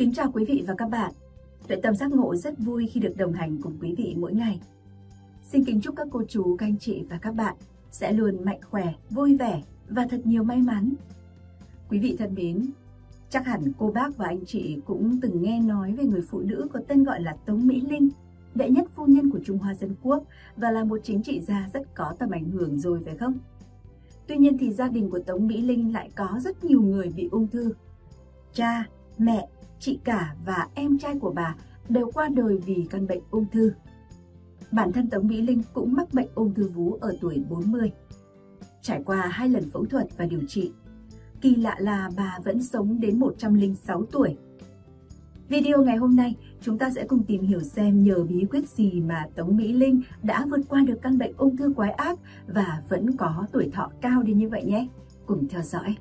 Kính chào quý vị và các bạn. Tuệ Tâm Giác Ngộ rất vui khi được đồng hành cùng quý vị mỗi ngày. Xin kính chúc các cô chú, các anh chị và các bạn sẽ luôn mạnh khỏe, vui vẻ và thật nhiều may mắn. Quý vị thân mến, chắc hẳn cô bác và anh chị cũng từng nghe nói về người phụ nữ có tên gọi là Tống Mỹ Linh, đệ nhất phu nhân của Trung Hoa Dân Quốc và là một chính trị gia rất có tầm ảnh hưởng rồi phải không? Tuy nhiên thì gia đình của Tống Mỹ Linh lại có rất nhiều người bị ung thư. Cha, mẹ, chị cả và em trai của bà đều qua đời vì căn bệnh ung thư. Bản thân Tống Mỹ Linh cũng mắc bệnh ung thư vú ở tuổi 40. Trải qua 2 lần phẫu thuật và điều trị, kỳ lạ là bà vẫn sống đến 106 tuổi. Video ngày hôm nay, chúng ta sẽ cùng tìm hiểu xem nhờ bí quyết gì mà Tống Mỹ Linh đã vượt qua được căn bệnh ung thư quái ác và vẫn có tuổi thọ cao đến như vậy nhé. Cùng theo dõi.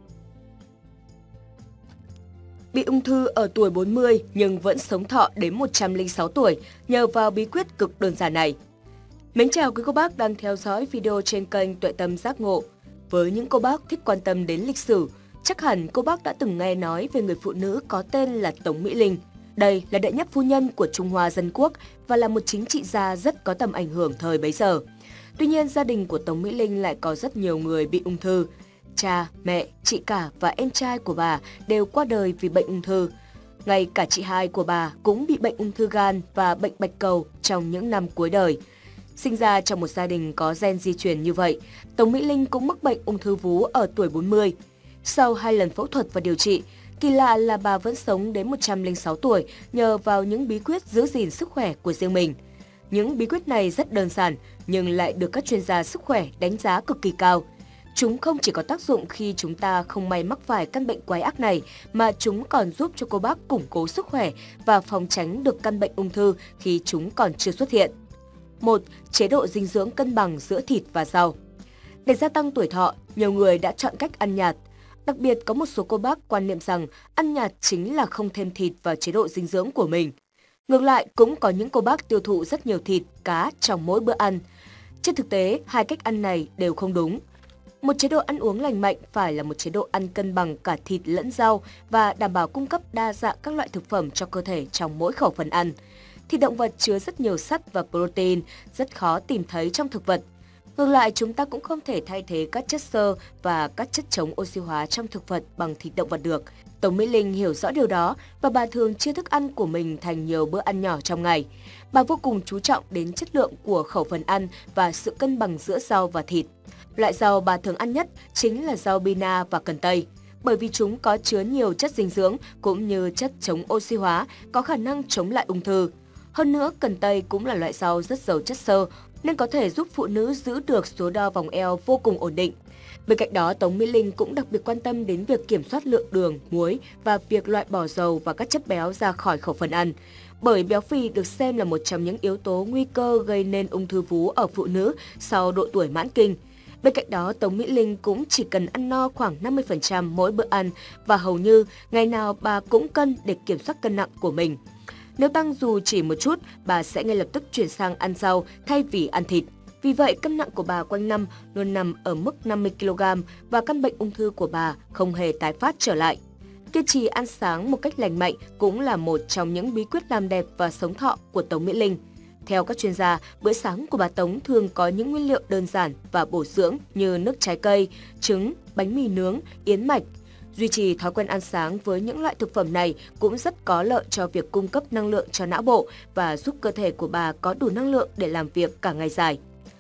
Bị ung thư ở tuổi 40 nhưng vẫn sống thọ đến 106 tuổi nhờ vào bí quyết cực đơn giản này. Mến chào quý cô bác đang theo dõi video trên kênh Tuệ Tâm Giác Ngộ. Với những cô bác thích quan tâm đến lịch sử, chắc hẳn cô bác đã từng nghe nói về người phụ nữ có tên là Tống Mỹ Linh. Đây là đệ nhất phu nhân của Trung Hoa Dân Quốc và là một chính trị gia rất có tầm ảnh hưởng thời bấy giờ. Tuy nhiên, gia đình của Tống Mỹ Linh lại có rất nhiều người bị ung thư. Cha, mẹ, chị cả và em trai của bà đều qua đời vì bệnh ung thư. Ngay cả chị hai của bà cũng bị bệnh ung thư gan và bệnh bạch cầu trong những năm cuối đời. Sinh ra trong một gia đình có gen di truyền như vậy, Tống Mỹ Linh cũng mắc bệnh ung thư vú ở tuổi 40. Sau 2 lần phẫu thuật và điều trị, kỳ lạ là bà vẫn sống đến 106 tuổi nhờ vào những bí quyết giữ gìn sức khỏe của riêng mình. Những bí quyết này rất đơn giản nhưng lại được các chuyên gia sức khỏe đánh giá cực kỳ cao. Chúng không chỉ có tác dụng khi chúng ta không may mắc phải căn bệnh quái ác này, mà chúng còn giúp cho cô bác củng cố sức khỏe và phòng tránh được căn bệnh ung thư khi chúng còn chưa xuất hiện. 1. Chế độ dinh dưỡng cân bằng giữa thịt và rau. Để gia tăng tuổi thọ, nhiều người đã chọn cách ăn nhạt. Đặc biệt có một số cô bác quan niệm rằng ăn nhạt chính là không thêm thịt vào chế độ dinh dưỡng của mình. Ngược lại, cũng có những cô bác tiêu thụ rất nhiều thịt, cá trong mỗi bữa ăn. Trên thực tế, hai cách ăn này đều không đúng. Một chế độ ăn uống lành mạnh phải là một chế độ ăn cân bằng cả thịt lẫn rau và đảm bảo cung cấp đa dạng các loại thực phẩm cho cơ thể trong mỗi khẩu phần ăn. Thịt động vật chứa rất nhiều sắt và protein, rất khó tìm thấy trong thực vật. Ngược lại, chúng ta cũng không thể thay thế các chất xơ và các chất chống oxy hóa trong thực vật bằng thịt động vật được. Tống Mỹ Linh hiểu rõ điều đó và bà thường chia thức ăn của mình thành nhiều bữa ăn nhỏ trong ngày. Bà vô cùng chú trọng đến chất lượng của khẩu phần ăn và sự cân bằng giữa rau và thịt. Loại rau bà thường ăn nhất chính là rau bina và cần tây, bởi vì chúng có chứa nhiều chất dinh dưỡng cũng như chất chống oxy hóa, có khả năng chống lại ung thư. Hơn nữa, cần tây cũng là loại rau rất giàu chất xơ, nên có thể giúp phụ nữ giữ được số đo vòng eo vô cùng ổn định. Bên cạnh đó, Tống Mỹ Linh cũng đặc biệt quan tâm đến việc kiểm soát lượng đường, muối và việc loại bỏ dầu và các chất béo ra khỏi khẩu phần ăn. Bởi béo phì được xem là một trong những yếu tố nguy cơ gây nên ung thư vú ở phụ nữ sau độ tuổi mãn kinh. Bên cạnh đó, Tống Mỹ Linh cũng chỉ cần ăn no khoảng 50% mỗi bữa ăn và hầu như ngày nào bà cũng cân để kiểm soát cân nặng của mình. Nếu tăng dù chỉ một chút, bà sẽ ngay lập tức chuyển sang ăn rau thay vì ăn thịt. Vì vậy, cân nặng của bà quanh năm luôn nằm ở mức 50 kg và căn bệnh ung thư của bà không hề tái phát trở lại. Kiên trì ăn sáng một cách lành mạnh cũng là một trong những bí quyết làm đẹp và sống thọ của Tống Mỹ Linh. Theo các chuyên gia, bữa sáng của bà Tống thường có những nguyên liệu đơn giản và bổ dưỡng như nước trái cây, trứng, bánh mì nướng, yến mạch. Duy trì thói quen ăn sáng với những loại thực phẩm này cũng rất có lợi cho việc cung cấp năng lượng cho não bộ và giúp cơ thể của bà có đủ năng lượng để làm việc cả ngày dài.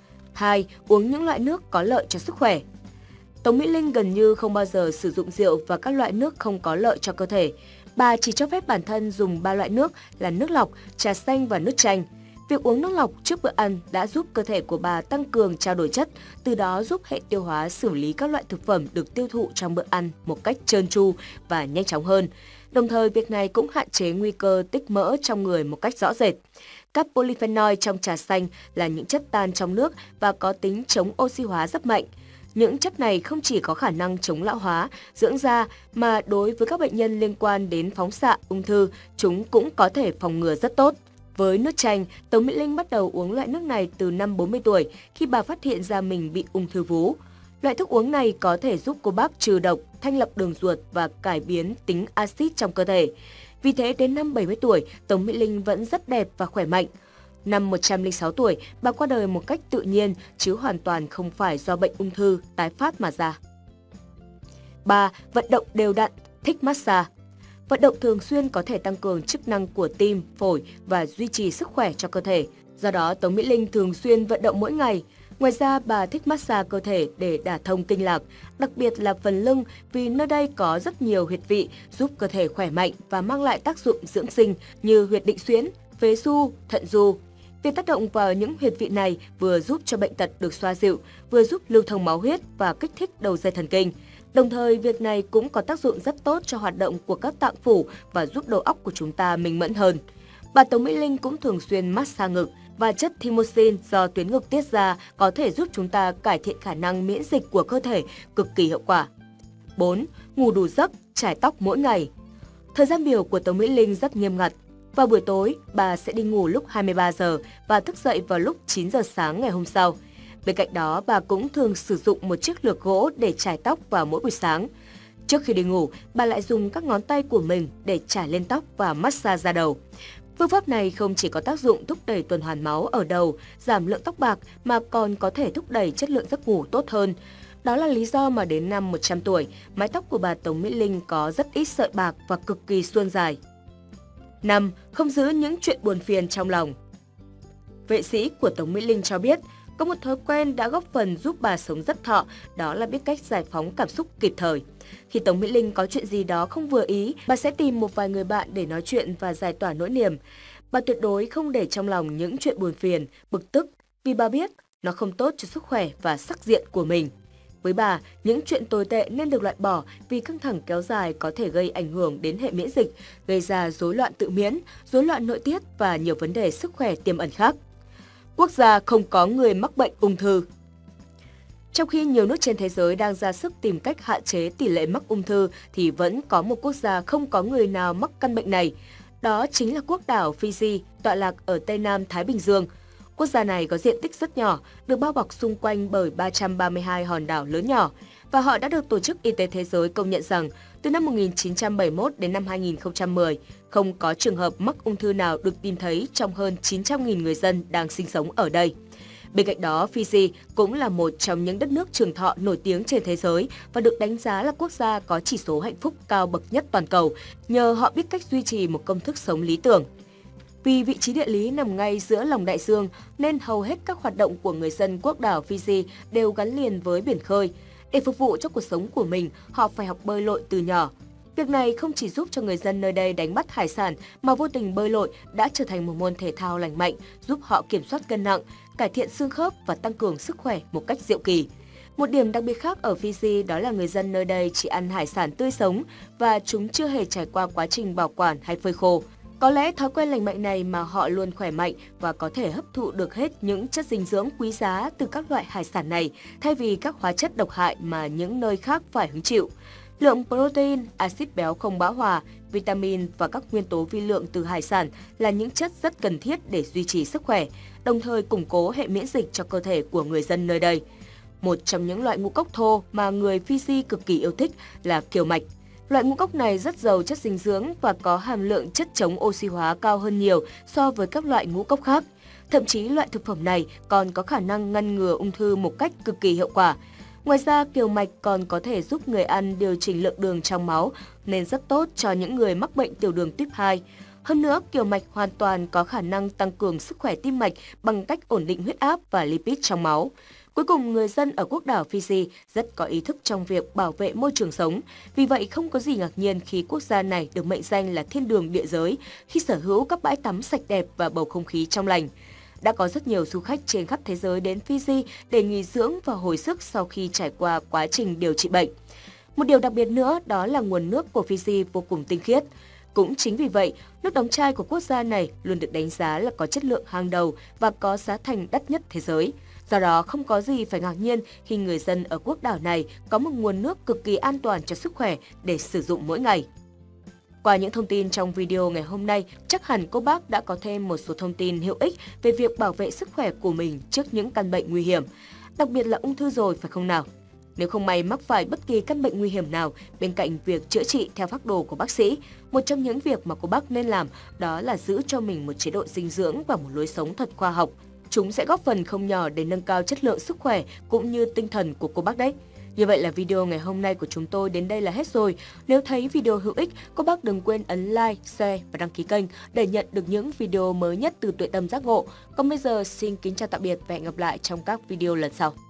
2. Uống những loại nước có lợi cho sức khỏe. Tống Mỹ Linh gần như không bao giờ sử dụng rượu và các loại nước không có lợi cho cơ thể. Bà chỉ cho phép bản thân dùng 3 loại nước là nước lọc, trà xanh và nước chanh. Việc uống nước lọc trước bữa ăn đã giúp cơ thể của bà tăng cường trao đổi chất, từ đó giúp hệ tiêu hóa xử lý các loại thực phẩm được tiêu thụ trong bữa ăn một cách trơn tru và nhanh chóng hơn. Đồng thời, việc này cũng hạn chế nguy cơ tích mỡ trong người một cách rõ rệt. Các polyphenol trong trà xanh là những chất tan trong nước và có tính chống oxy hóa rất mạnh. Những chất này không chỉ có khả năng chống lão hóa, dưỡng da, mà đối với các bệnh nhân liên quan đến phóng xạ, ung thư, chúng cũng có thể phòng ngừa rất tốt. Với nước chanh, Tống Mỹ Linh bắt đầu uống loại nước này từ năm 40 tuổi khi bà phát hiện ra mình bị ung thư vú. Loại thức uống này có thể giúp cô bác trừ độc, thanh lọc đường ruột và cải biến tính axit trong cơ thể. Vì thế đến năm 70 tuổi, Tống Mỹ Linh vẫn rất đẹp và khỏe mạnh. Năm 106 tuổi, bà qua đời một cách tự nhiên chứ hoàn toàn không phải do bệnh ung thư tái phát mà ra. 3. Vận động đều đặn, thích massage. Vận động thường xuyên có thể tăng cường chức năng của tim, phổi và duy trì sức khỏe cho cơ thể. Do đó, Tống Mỹ Linh thường xuyên vận động mỗi ngày. Ngoài ra, bà thích massage cơ thể để đả thông kinh lạc, đặc biệt là phần lưng vì nơi đây có rất nhiều huyệt vị giúp cơ thể khỏe mạnh và mang lại tác dụng dưỡng sinh như huyệt định xuyến, phế du, thận du. Việc tác động vào những huyệt vị này vừa giúp cho bệnh tật được xoa dịu, vừa giúp lưu thông máu huyết và kích thích đầu dây thần kinh. Đồng thời, việc này cũng có tác dụng rất tốt cho hoạt động của các tạng phủ và giúp đầu óc của chúng ta minh mẫn hơn. Bà Tống Mỹ Linh cũng thường xuyên massage ngực và chất thymosin do tuyến ngực tiết ra có thể giúp chúng ta cải thiện khả năng miễn dịch của cơ thể, cực kỳ hiệu quả. 4. Ngủ đủ giấc, chải tóc mỗi ngày. Thời gian biểu của Tống Mỹ Linh rất nghiêm ngặt. Vào buổi tối, bà sẽ đi ngủ lúc 23 giờ và thức dậy vào lúc 9 giờ sáng ngày hôm sau. Bên cạnh đó, bà cũng thường sử dụng một chiếc lược gỗ để chải tóc vào mỗi buổi sáng. Trước khi đi ngủ, bà lại dùng các ngón tay của mình để chải lên tóc và massage da đầu. Phương pháp này không chỉ có tác dụng thúc đẩy tuần hoàn máu ở đầu, giảm lượng tóc bạc mà còn có thể thúc đẩy chất lượng giấc ngủ tốt hơn. Đó là lý do mà đến năm 100 tuổi, mái tóc của bà Tống Mỹ Linh có rất ít sợi bạc và cực kỳ suôn dài. 5. Không giữ những chuyện buồn phiền trong lòng. Vệ sĩ của Tống Mỹ Linh cho biết, có một thói quen đã góp phần giúp bà sống rất thọ, đó là biết cách giải phóng cảm xúc kịp thời. Khi Tống Mỹ Linh có chuyện gì đó không vừa ý, bà sẽ tìm một vài người bạn để nói chuyện và giải tỏa nỗi niềm. Bà tuyệt đối không để trong lòng những chuyện buồn phiền, bực tức, vì bà biết nó không tốt cho sức khỏe và sắc diện của mình. Với bà, những chuyện tồi tệ nên được loại bỏ vì căng thẳng kéo dài có thể gây ảnh hưởng đến hệ miễn dịch, gây ra rối loạn tự miễn, rối loạn nội tiết và nhiều vấn đề sức khỏe tiềm ẩn khác. Quốc gia không có người mắc bệnh ung thư. Trong khi nhiều nước trên thế giới đang ra sức tìm cách hạn chế tỷ lệ mắc ung thư thì vẫn có một quốc gia không có người nào mắc căn bệnh này. Đó chính là quốc đảo Fiji, tọa lạc ở Tây Nam Thái Bình Dương. Quốc gia này có diện tích rất nhỏ, được bao bọc xung quanh bởi 332 hòn đảo lớn nhỏ, và họ đã được Tổ chức Y tế Thế giới công nhận rằng từ năm 1971 đến năm 2010, không có trường hợp mắc ung thư nào được tìm thấy trong hơn 900.000 người dân đang sinh sống ở đây. Bên cạnh đó, Fiji cũng là một trong những đất nước trường thọ nổi tiếng trên thế giới và được đánh giá là quốc gia có chỉ số hạnh phúc cao bậc nhất toàn cầu nhờ họ biết cách duy trì một công thức sống lý tưởng. Vì vị trí địa lý nằm ngay giữa lòng đại dương nên hầu hết các hoạt động của người dân quốc đảo Fiji đều gắn liền với biển khơi. Để phục vụ cho cuộc sống của mình, họ phải học bơi lội từ nhỏ. Việc này không chỉ giúp cho người dân nơi đây đánh bắt hải sản mà vô tình bơi lội đã trở thành một môn thể thao lành mạnh, giúp họ kiểm soát cân nặng, cải thiện xương khớp và tăng cường sức khỏe một cách diệu kỳ. Một điểm đặc biệt khác ở Fiji đó là người dân nơi đây chỉ ăn hải sản tươi sống và chúng chưa hề trải qua quá trình bảo quản hay phơi khô. Có lẽ thói quen lành mạnh này mà họ luôn khỏe mạnh và có thể hấp thụ được hết những chất dinh dưỡng quý giá từ các loại hải sản này thay vì các hóa chất độc hại mà những nơi khác phải hứng chịu. Lượng protein, axit béo không bão hòa, vitamin và các nguyên tố vi lượng từ hải sản là những chất rất cần thiết để duy trì sức khỏe, đồng thời củng cố hệ miễn dịch cho cơ thể của người dân nơi đây. Một trong những loại ngũ cốc thô mà người Fiji cực kỳ yêu thích là kiều mạch. Loại ngũ cốc này rất giàu chất dinh dưỡng và có hàm lượng chất chống oxy hóa cao hơn nhiều so với các loại ngũ cốc khác. Thậm chí loại thực phẩm này còn có khả năng ngăn ngừa ung thư một cách cực kỳ hiệu quả. Ngoài ra, kiều mạch còn có thể giúp người ăn điều chỉnh lượng đường trong máu nên rất tốt cho những người mắc bệnh tiểu đường tuyếp 2. Hơn nữa, kiều mạch hoàn toàn có khả năng tăng cường sức khỏe tim mạch bằng cách ổn định huyết áp và lipid trong máu. Cuối cùng, người dân ở quốc đảo Fiji rất có ý thức trong việc bảo vệ môi trường sống. Vì vậy, không có gì ngạc nhiên khi quốc gia này được mệnh danh là thiên đường địa giới khi sở hữu các bãi tắm sạch đẹp và bầu không khí trong lành. Đã có rất nhiều du khách trên khắp thế giới đến Fiji để nghỉ dưỡng và hồi sức sau khi trải qua quá trình điều trị bệnh. Một điều đặc biệt nữa đó là nguồn nước của Fiji vô cùng tinh khiết. Cũng chính vì vậy, nước đóng chai của quốc gia này luôn được đánh giá là có chất lượng hàng đầu và có giá thành đắt nhất thế giới. Do đó, không có gì phải ngạc nhiên khi người dân ở quốc đảo này có một nguồn nước cực kỳ an toàn cho sức khỏe để sử dụng mỗi ngày. Qua những thông tin trong video ngày hôm nay, chắc hẳn cô bác đã có thêm một số thông tin hữu ích về việc bảo vệ sức khỏe của mình trước những căn bệnh nguy hiểm, đặc biệt là ung thư rồi phải không nào? Nếu không may mắc phải bất kỳ căn bệnh nguy hiểm nào, bên cạnh việc chữa trị theo phác đồ của bác sĩ, một trong những việc mà cô bác nên làm đó là giữ cho mình một chế độ dinh dưỡng và một lối sống thật khoa học. Chúng sẽ góp phần không nhỏ để nâng cao chất lượng sức khỏe cũng như tinh thần của cô bác đấy. Như vậy là video ngày hôm nay của chúng tôi đến đây là hết rồi. Nếu thấy video hữu ích, cô bác đừng quên ấn like, share và đăng ký kênh để nhận được những video mới nhất từ Tuệ Tâm Giác Ngộ. Còn bây giờ xin kính chào tạm biệt và hẹn gặp lại trong các video lần sau.